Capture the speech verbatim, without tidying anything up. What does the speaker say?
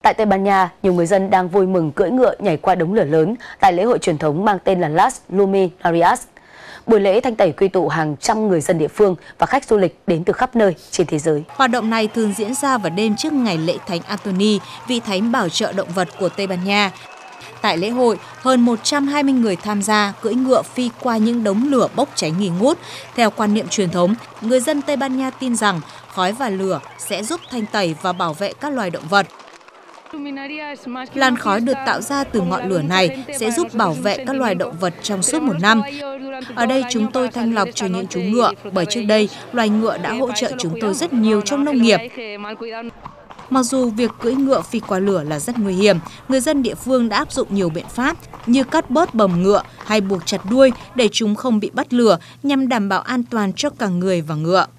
Tại Tây Ban Nha, nhiều người dân đang vui mừng cưỡi ngựa nhảy qua đống lửa lớn tại lễ hội truyền thống mang tên là Las Luminarias. Buổi lễ thanh tẩy quy tụ hàng trăm người dân địa phương và khách du lịch đến từ khắp nơi trên thế giới. Hoạt động này thường diễn ra vào đêm trước ngày lễ Thánh Anthony, vị thánh bảo trợ động vật của Tây Ban Nha. Tại lễ hội, hơn một trăm hai mươi người tham gia cưỡi ngựa phi qua những đống lửa bốc cháy nghi ngút. Theo quan niệm truyền thống, người dân Tây Ban Nha tin rằng khói và lửa sẽ giúp thanh tẩy và bảo vệ các loài động vật. Làn khói được tạo ra từ ngọn lửa này sẽ giúp bảo vệ các loài động vật trong suốt một năm. Ở đây chúng tôi thanh lọc cho những chú ngựa, bởi trước đây loài ngựa đã hỗ trợ chúng tôi rất nhiều trong nông nghiệp. Mặc dù việc cưỡi ngựa phi qua lửa là rất nguy hiểm, người dân địa phương đã áp dụng nhiều biện pháp như cắt bớt bầm ngựa hay buộc chặt đuôi để chúng không bị bắt lửa nhằm đảm bảo an toàn cho cả người và ngựa.